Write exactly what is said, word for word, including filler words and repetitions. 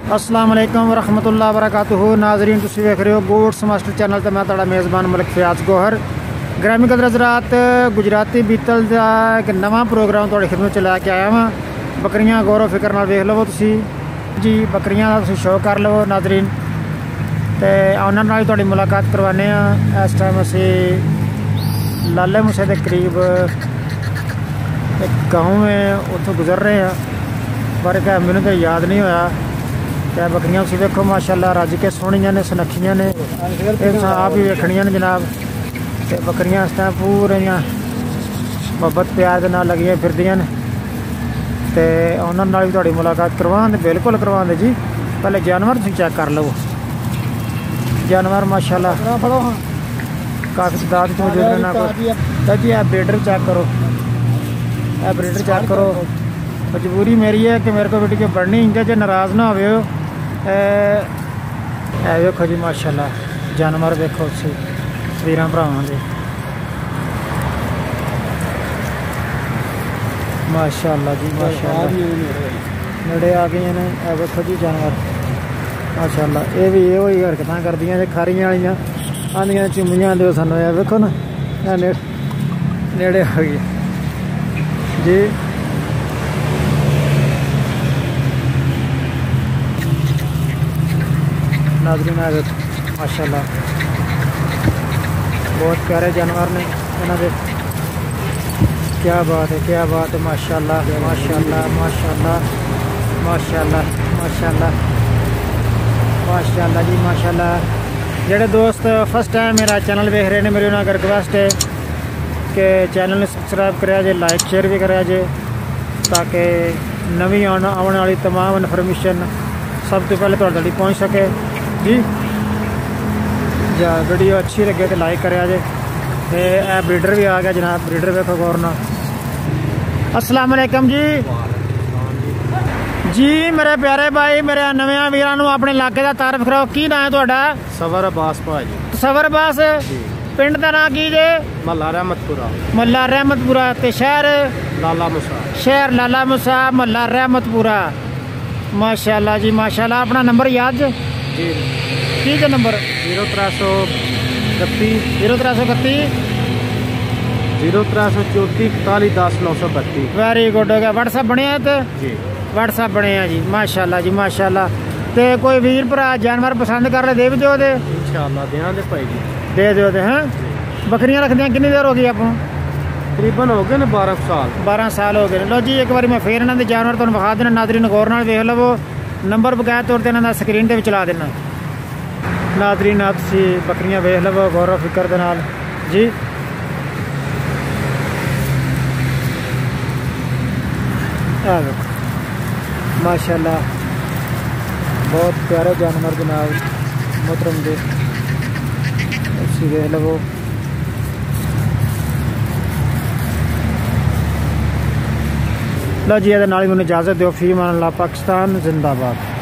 अस्सलाम वालेकुम रहमतुल्लाह बरकातुहू। नाजरीन तुसीं वेख रहे हो गोट्स मास्टर चैनल ते मैं तुहाडा मेज़बान मलिक फयाज गोहर। ग्रामी कदर हज़रात, गुजराती बीतल का एक नवा प्रोग्राम तुहाडी खिदमत च लैके आया वां। बकरियां गौर फिक्र नाल वेख लवो तुसीं जी, बकरियां दा तुसीं शौक कर लवो नाजरीन। ते उन्हां नाल तुहाडी मुलाकात करवाने आ। इस टाइम असीं लाले मूसे के करीब एक गाँव है, उत्थों गुजर रहे हैं, पर क्या मैनू तो याद नहीं होया। क्या बकरियां तुसीं देखो माशाअल्लाह रज के सोहणियां ने, सुनखियां ने, आप ही वेखणियां ने जनाब। ते बकरियां इस टाइम पूरियां मोहब्बत प्यार दे नाल लगियां फिरदियां ने। ते उन्हां नाल भी तुहाडी मुलाकात करवान दे, बिल्कुल करवान दे जी। पहले जानवर तुसीं चेक कर लवो, जानवर माशाअल्लाह काफ़ी तादाद च मौजूद ने ना कोई जी। आप ब्रीडर चेक करो, आप ब्रीडर चेक करो। मजबूरी मेरी है कि मेरे को वीडियो बढ़नी इंजा जो नाराज़ ना हो। वेखो जी माशाअल्लाह जानवर देखो तुसीं वीरां भरावां दे माशाअल्लाह जी माशाअल्लाह नेड़े आ गई ने। वेखो जी जानवर माशाअल्लाह, ये भी ये ही हरकतां करदियां जे खारियां वालियां, आंदियां चुम्मियां दो सानू। वेखो ना ने, नेड़े आ गई जी। नाज़रीन आ देखो माशाअल्लाह बहुत प्यारे जानवर ने इन्हां दे। क्या बात है, क्या बात है, माशाअल्लाह माशाअल्लाह माशाअल्लाह माशाअल्लाह माशाअल्लाह माशाअल्लाह जी माशाअल्लाह। जेड़े दोस्त फर्स्ट टाइम मेरा चैनल वेख रहे हैं, मेरी उन्होंने रिक्वेस्ट है कि चैनल सबसक्राइब करा जे, लाइक शेयर भी करा जे, ताकि नवी आने वाली तमाम इन्फॉर्मेशन सब तो पहले तुहाडे तक पहुँच सके जी। जा वीडियो अच्छी लगे तो लाइक करा जे। ते ए ब्रीडर भी आ गया जनाब, ब्रीडर वेखो गौर नाल। अस्सलाम वालेकुम जी। जी मेरे प्यारे भाई, मेरे नवे वीरां नूं अपने इलाके का तारफ कराओ। की नाम है तुहाडा? सवर अब्बास भाजी। सवर अब्बास, पिंड का नाम की जे? महला रहमतपुरा। महला रहमतपुरा। ते शहर? लाला मूसा। शहर लाला मूसा, महला रहमतपुरा। माशाअल्लाह जी माशाअल्लाह। अपना नंबर याद जी? ठीक है, नंबर जीरो त्रै सौ इकत्ती जीरो त्रै सौ इकत्ती जीरो त्रै सौ चौती इकताली दस नौ सौ बत्ती। वेरी गुड हो गया। व्हाट्सएप बने तो जी? व्हाट्सएप बने हैं जी माशाअल्लाह जी माशाअल्लाह। तो कोई वीर भरा जानवर पसंद कर ले दे भी दो दे इंशाअल्लाह देंगे भाई जी, दे दो दे। हाँ बकरियां रखदियां कितनी देर हो गई आपको? तकरीबन हो गए ना बारह साल। बारह साल हो गए। लो जी एक बार मैं फिर इन्होंने जानवर तुहानूं विखा देना। नाज़रीन गौर नाल वेख लवो, नंबर बकायदा तौर पर इन्हों स्क्रीन पर चला देना। नाज़रीन आप बकरियां वेख लवो गौर फिक्र दे नाल जी। आ देखो माशाअल्लाह बहुत प्यारे जानवर जनाब मोहतरम दे, उसी वेख लवो। लो जी ये नाल ही मैनूं इजाज़त दो। फी मान अल्लाह, पाकिस्तान जिंदाबाद।